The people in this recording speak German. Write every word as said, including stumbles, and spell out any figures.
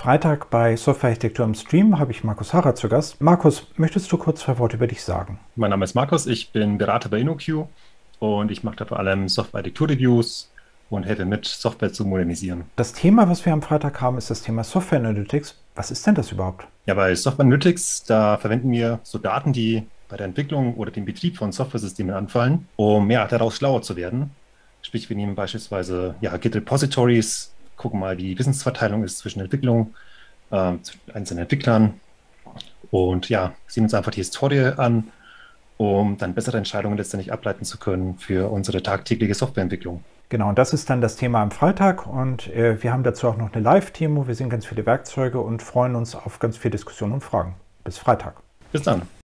Freitag bei Softwarearchitektur im Stream habe ich Markus Harrer zu Gast. Markus, möchtest du kurz zwei Worte über dich sagen? Mein Name ist Markus, ich bin Berater bei InnoQ und ich mache da vor allem Software-Architektur-Reviews und helfe mit, Software zu modernisieren. Das Thema, was wir am Freitag haben, ist das Thema Software Analytics. Was ist denn das überhaupt? Ja, bei Software Analytics, da verwenden wir so Daten, die bei der Entwicklung oder dem Betrieb von Softwaresystemen anfallen, um ja, daraus schlauer zu werden. Sprich, wir nehmen beispielsweise ja, Git Repositories, gucken mal, wie die Wissensverteilung ist zwischen Entwicklung, äh, zwischen einzelnen Entwicklern und ja, sehen uns einfach die Historie an, um dann bessere Entscheidungen letztendlich ableiten zu können für unsere tagtägliche Softwareentwicklung. Genau, und das ist dann das Thema am Freitag und äh, wir haben dazu auch noch eine Live-Demo. Wir sehen ganz viele Werkzeuge und freuen uns auf ganz viel Diskussion und Fragen. Bis Freitag. Bis dann.